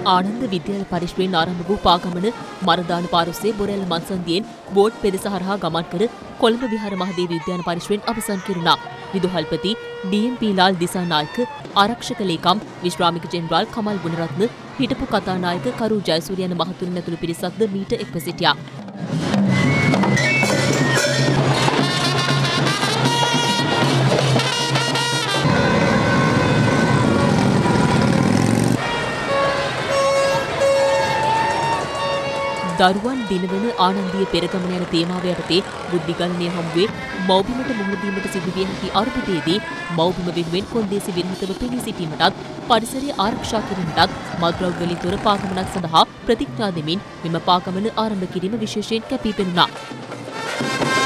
ආනන්ද විද්‍යාල පරිශ්‍රයෙන් ආරම්භ වූ පාගමන මරදාන පාරොස්සේ බොරැල්ල මන්සන්දියෙන් බෝට් පෙදෙස හරහා ගමන් කර කොළඹ විහාර මහදේව උද්‍යාන පරිශ්‍රයෙන් අවසන් කෙරුණා. විදුහල්පති ඩී.එම්.පී. ලාල් දිසානායක, ආරක්ෂක ලේකම් විශ්‍රාමික ජෙනරාල් කමල් ගුණරත්න, හිටපු කතානායක කරු ජයසූරිය යන මහතුන් ඇතුළු පිරිසක්ද මීට එක්ව සිටියා. දරුවන් දිනවන ආනන්දීය පෙරගමන යන තේමාව යටතේ බුද්ධිගණනය හමුවේ මව්බිමට මුහුණ දීමට සිදුවිය හැකි අර්බුදයේදී මව්බිම වෙනුවෙන් කොන්දේසි විරහිතව පෙනී සිටීමටත් පරිසරය ආරක්ෂා කිරීමටත් මත්ද්‍රව්‍ය වලින් තොර පාගමනක් සඳහා ප්‍රතිඥා දෙමින් මෙම පාගමන ආරම්භ කිරීම විශේෂයෙන් කැපී පෙනුණා.